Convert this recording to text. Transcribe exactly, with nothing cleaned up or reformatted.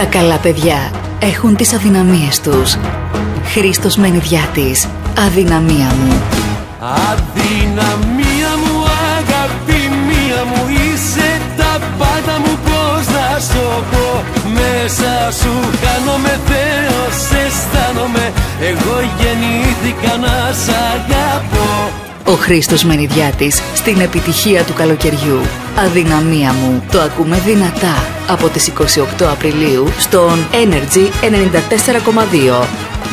Τα καλά παιδιά έχουν τις αδυναμίες τους. Χρήστος Μενιδιάτης, αδυναμία μου. Αδυναμία μου, αγάπη μία μου, είσαι τα πάντα μου, πώς να σου πω. Μέσα σου χάνομαι, Θεός αισθάνομαι, εγώ γεννήθηκα να σ' αγαπώ. Ο Χρήστος Μενιδιάτης στην επιτυχία του καλοκαιριού. Αδυναμία μου. Το ακούμε δυνατά από τις είκοσι οκτώ Απριλίου στον Energy ενενήντα τέσσερα κόμμα δύο.